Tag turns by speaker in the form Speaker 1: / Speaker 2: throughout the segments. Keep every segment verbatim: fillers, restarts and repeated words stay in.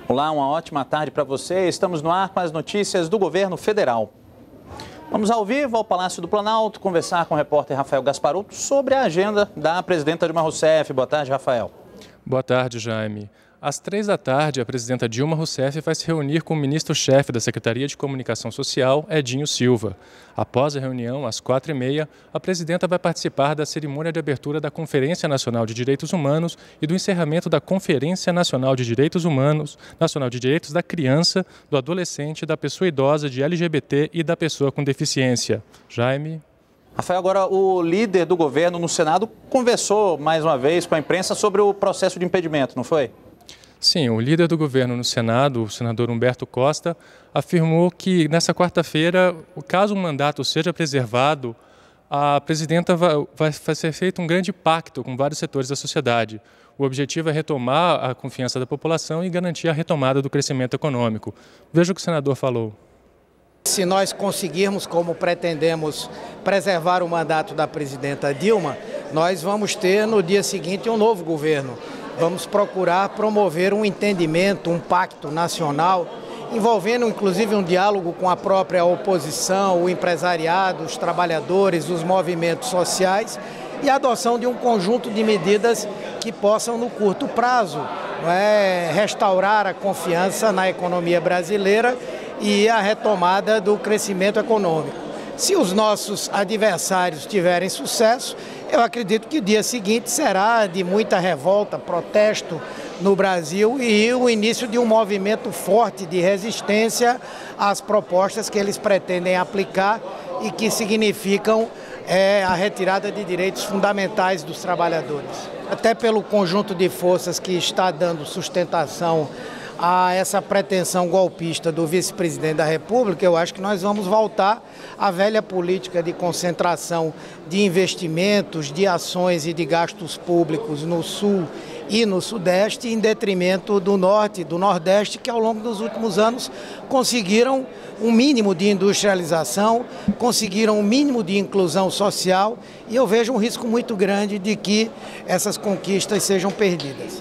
Speaker 1: Olá, uma ótima tarde para você. Estamos no ar com as notícias do governo federal. Vamos ao vivo ao Palácio do Planalto conversar com o repórter Rafael Gasparotto sobre a agenda da presidenta Dilma Rousseff. Boa tarde, Rafael.
Speaker 2: Boa tarde, Jaime. Às três da tarde, a presidenta Dilma Rousseff vai se reunir com o ministro-chefe da Secretaria de Comunicação Social, Edinho Silva. Após a reunião, às quatro e meia, a presidenta vai participar da cerimônia de abertura da Conferência Nacional de Direitos Humanos e do encerramento da Conferência Nacional de Direitos Humanos, Nacional de Direitos da Criança, do Adolescente, da Pessoa Idosa, de L G B T e da Pessoa com Deficiência. Jaime.
Speaker 1: Rafael, agora o líder do governo no Senado conversou mais uma vez com a imprensa sobre o processo de impedimento, não foi?
Speaker 2: Sim, o líder do governo no Senado, o senador Humberto Costa, afirmou que nessa quarta-feira, caso o mandato seja preservado, a presidenta vai, vai, vai ser feito um grande pacto com vários setores da sociedade. O objetivo é retomar a confiança da população e garantir a retomada do crescimento econômico. Veja o que o senador falou.
Speaker 3: Se nós conseguirmos, como pretendemos, preservar o mandato da presidenta Dilma, nós vamos ter no dia seguinte um novo governo. Vamos procurar promover um entendimento, um pacto nacional, envolvendo inclusive um diálogo com a própria oposição, o empresariado, os trabalhadores, os movimentos sociais e a adoção de um conjunto de medidas que possam, no curto prazo, não é, restaurar a confiança na economia brasileira e a retomada do crescimento econômico. Se os nossos adversários tiverem sucesso, eu acredito que o dia seguinte será de muita revolta, protesto no Brasil e o início de um movimento forte de resistência às propostas que eles pretendem aplicar e que significam é, a retirada de direitos fundamentais dos trabalhadores. Até pelo conjunto de forças que está dando sustentação a essa pretensão golpista do vice-presidente da República, eu acho que nós vamos voltar à velha política de concentração de investimentos, de ações e de gastos públicos no Sul e no Sudeste, em detrimento do Norte e do Nordeste, que ao longo dos últimos anos conseguiram um mínimo de industrialização, conseguiram um mínimo de inclusão social, e eu vejo um risco muito grande de que essas conquistas sejam perdidas.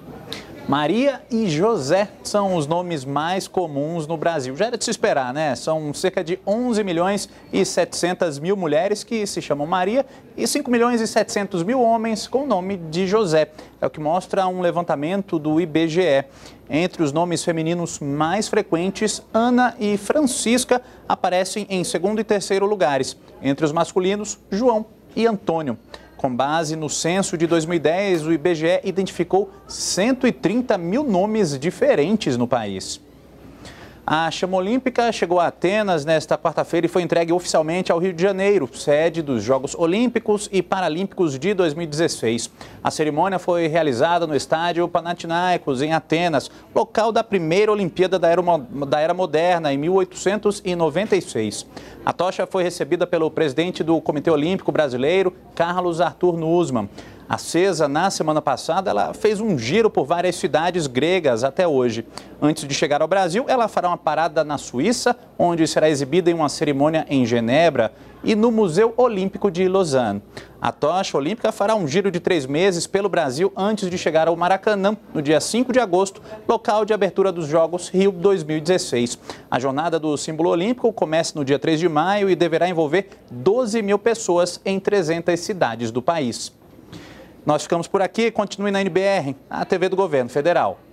Speaker 1: Maria e José são os nomes mais comuns no Brasil. Já era de se esperar, né? São cerca de onze milhões e setecentas mil mulheres que se chamam Maria e cinco milhões e setecentos mil homens com o nome de José. É o que mostra um levantamento do I B G E. Entre os nomes femininos mais frequentes, Ana e Francisca aparecem em segundo e terceiro lugares. Entre os masculinos, João e Antônio. Com base no censo de dois mil e dez, o I B G E identificou cento e trinta mil nomes diferentes no país. A chama olímpica chegou a Atenas nesta quarta-feira e foi entregue oficialmente ao Rio de Janeiro, sede dos Jogos Olímpicos e Paralímpicos de dois mil e dezesseis. A cerimônia foi realizada no estádio Panathinaikos, em Atenas, local da primeira Olimpíada da Era Moderna, em mil oitocentos e noventa e seis. A tocha foi recebida pelo presidente do Comitê Olímpico Brasileiro, Carlos Arthur Nussmann. Acesa na semana passada, ela fez um giro por várias cidades gregas até hoje. Antes de chegar ao Brasil, ela fará uma parada na Suíça, onde será exibida em uma cerimônia em Genebra e no Museu Olímpico de Lausanne. A tocha olímpica fará um giro de três meses pelo Brasil antes de chegar ao Maracanã, no dia cinco de agosto, local de abertura dos Jogos Rio dois mil e dezesseis. A jornada do símbolo olímpico começa no dia três de maio e deverá envolver doze mil pessoas em trezentas cidades do país. Nós ficamos por aqui. Continue na N B R, a T V do Governo Federal.